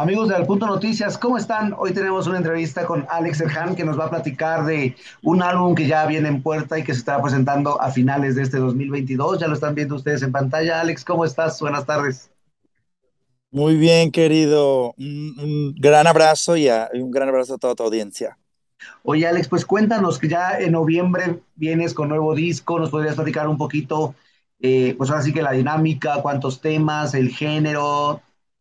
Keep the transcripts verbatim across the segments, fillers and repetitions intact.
Amigos de Al Punto Noticias, ¿cómo están? Hoy tenemos una entrevista con Alex Erhan que nos va a platicar de un álbum que ya viene en puerta y que se estará presentando a finales de este dos mil veintidós. Ya lo están viendo ustedes en pantalla. Alex, ¿cómo estás? Buenas tardes. Muy bien, querido. Un, un gran abrazo y, a- y un gran abrazo a toda tu audiencia. Oye, Alex, pues cuéntanos que ya en noviembre vienes con nuevo disco. ¿Nos podrías platicar un poquito, eh, pues ahora sí que la dinámica, cuántos temas, el género?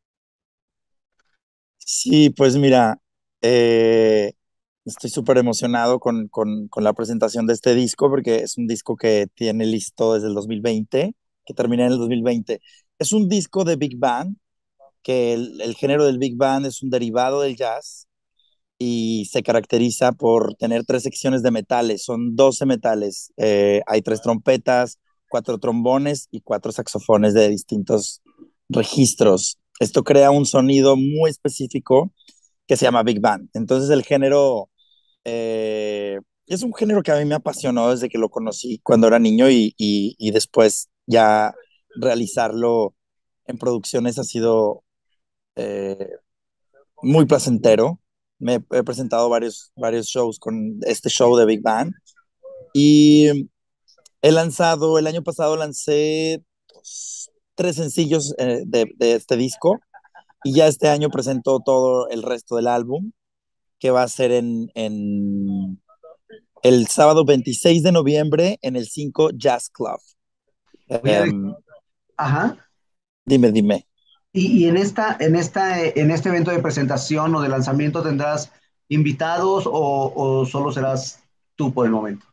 Sí, pues mira, eh, estoy súper emocionado con, con- con la presentación de este disco porque es un disco que tiene listo desde el dos mil veinte, que terminé en el dos mil veinte. Es un disco de Big Band, que el, el género del Big Band es un derivado del jazz y se caracteriza por tener tres secciones de metales. Son doce metales. Eh, hay tres trompetas, cuatro trombones y cuatro saxofones de distintos registros. Esto crea un sonido muy específico que se llama Big Band. Entonces el género eh, es un género que a mí me apasionó desde que lo conocí cuando era niño y, y, y después ya realizarlo en producciones ha sido eh, muy placentero. Me he presentado varios, varios shows con este show de Big Band y he lanzado, el año pasado lancé dos, tres sencillos eh, de, de, este disco y ya este año presento todo el resto del álbum que va a ser en, en el sábado veintiséis de noviembre en el cinco Jazz Club. Oye, Alex, Um, ajá. dime, dime. Y, y en esta, en esta, eh, en este evento de presentación o de lanzamiento tendrás invitados o, o solo serás tú por el momento.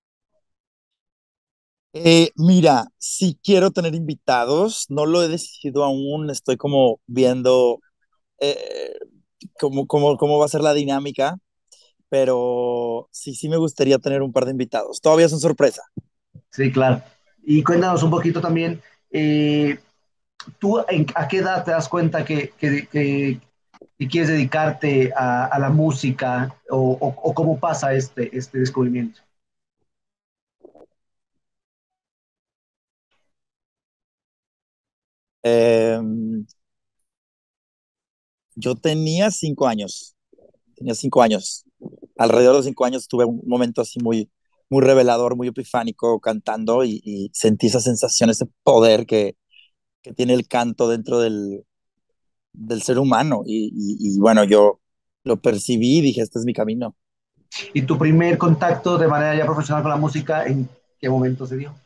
Eh, mira, si quiero tener invitados, no lo he decidido aún, estoy como viendo eh, cómo, cómo, cómo va a ser la dinámica, pero sí, sí me gustaría tener un par de invitados. Todavía son sorpresa. Sí, claro. Y cuéntanos un poquito también, eh, ¿tú en- a qué edad te das cuenta que, que- que- que quieres dedicarte a, a la música o, o- o cómo pasa este, este descubrimiento? Eh, yo tenía cinco años, tenía cinco años. Alrededor de los cinco años tuve un momento así muy, muy revelador, muy epifánico cantando y, y sentí esa sensación, ese poder que, que tiene el canto dentro del, del ser humano. Y, y, y bueno, yo lo percibí y dije, este es mi camino. ¿Y tu primer contacto de manera ya profesional con la música, en qué momento se dio?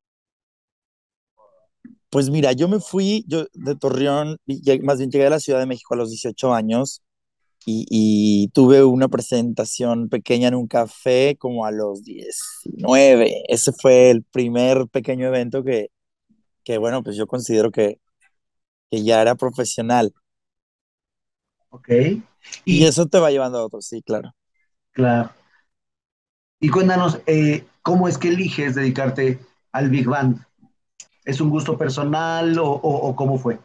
Pues mira, yo me fui yo de Torreón, y lleg- más bien llegué a la Ciudad de México a los dieciocho años y, y tuve una presentación pequeña en un café como a los diecinueve. Ese fue el primer pequeño evento que, que bueno, pues yo considero que, que ya era profesional. Ok. Y Y eso te va llevando a otros, sí, claro. claro. Y cuéntanos, eh, ¿cómo es que eliges dedicarte al Big Band? ¿Es un gusto personal o, o- o cómo fue?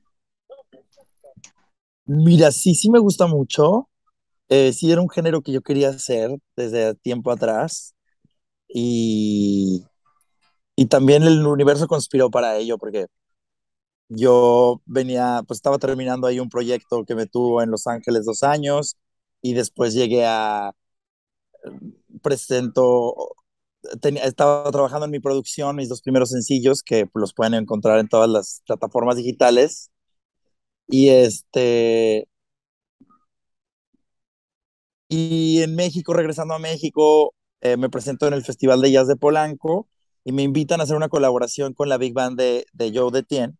Mira, sí, sí me gusta mucho. Eh, sí era un género que yo quería hacer desde tiempo atrás y, y también el universo conspiró para ello porque yo venía, pues estaba terminando ahí un proyecto que me tuvo en Los Ángeles dos años y después llegué a, presento, tenía, estaba trabajando en mi producción, mis dos primeros sencillos que pues, los pueden encontrar en todas las plataformas digitales y este, y en México, regresando a México, eh, me presento en el Festival de Jazz de Polanco y me invitan a hacer una colaboración con la Big Band de, de Joe Detien,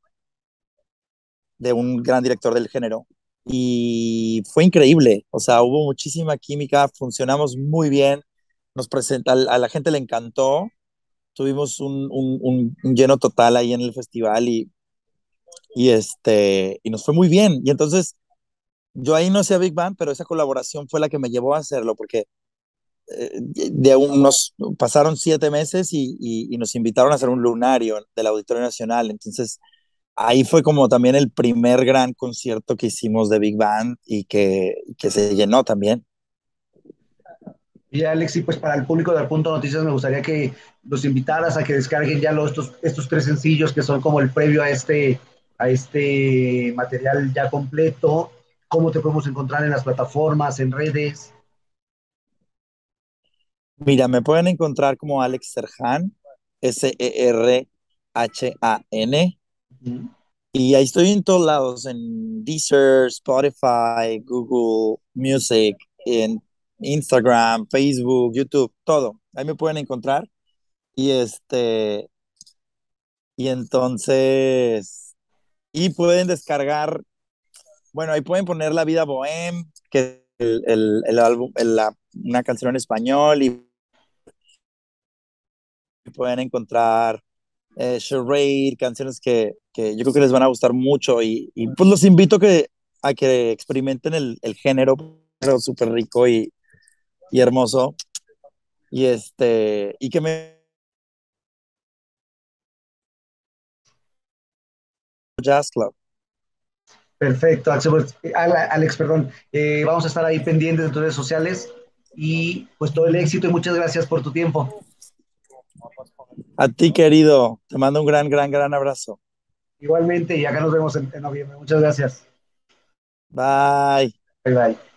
de un gran director del género. Y fue increíble, o sea, hubo muchísima química, funcionamos muy bien, nos presenta, a la gente le encantó, tuvimos un, un, un, un lleno total ahí en el festival y, y, este, y nos fue muy bien. Y entonces yo ahí no hacía Big Bang, pero esa colaboración fue la que me llevó a hacerlo, porque eh, de unos, pasaron siete meses y, y, y nos invitaron a hacer un lunario del Auditorio Nacional. Entonces ahí fue como también el primer gran concierto que hicimos de Big Band y que, que se llenó también. Y Alexi, pues para el público de Al Punto Noticias me gustaría que los invitaras a que descarguen ya los, estos, estos tres sencillos que son como el previo a este, a este material ya completo? ¿Cómo te podemos encontrar en las plataformas, en redes? Mira, me pueden encontrar como Alex Serhan, S E R H A N, Ujú. y ahí estoy en todos lados, en Deezer, Spotify, Google Music, en Instagram, Facebook, YouTube, todo. Ahí me pueden encontrar. Y este, y entonces, y pueden descargar, bueno, ahí pueden poner La Vida Bohem, que es el, el, el álbum, el- la- una canción en español, y pueden encontrar eh, Charade, canciones que, que yo creo que les van a gustar mucho, y, y pues los invito a que, a que experimenten el, el género, pero súper rico y, y hermoso, y este, y que me Jazz Club. Perfecto, Alex, pues, eh, Ala- Alex, perdón. Eh, vamos a estar ahí pendientes de tus redes sociales y pues todo el éxito y muchas gracias por tu tiempo. A ti, querido, te mando un gran, gran, gran abrazo. Igualmente, y acá nos vemos en, en noviembre. Muchas gracias. Bye. Bye bye.